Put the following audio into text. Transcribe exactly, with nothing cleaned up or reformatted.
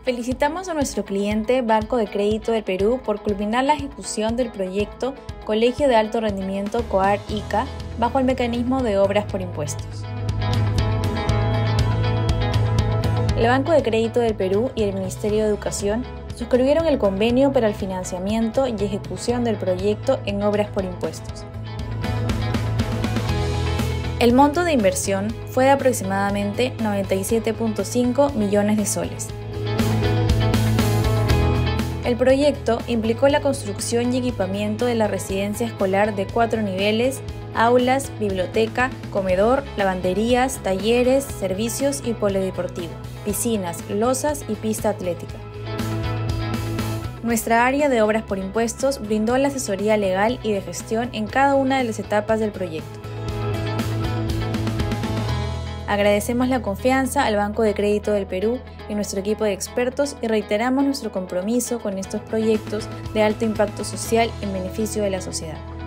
Felicitamos a nuestro cliente Banco de Crédito del Perú por culminar la ejecución del proyecto Colegio de Alto Rendimiento COAR ICA bajo el mecanismo de obras por impuestos. El Banco de Crédito del Perú y el Ministerio de Educación suscribieron el convenio para el financiamiento y ejecución del proyecto en obras por impuestos. El monto de inversión fue de aproximadamente noventa y siete punto cinco millones de soles. El proyecto implicó la construcción y equipamiento de la residencia escolar de cuatro niveles, aulas, biblioteca, comedor, lavanderías, talleres, servicios y polideportivo, piscinas, losas y pista atlética. Nuestra área de obras por impuestos brindó la asesoría legal y de gestión en cada una de las etapas del proyecto. Agradecemos la confianza al Banco de Crédito del Perú y nuestro equipo de expertos y reiteramos nuestro compromiso con estos proyectos de alto impacto social en beneficio de la sociedad.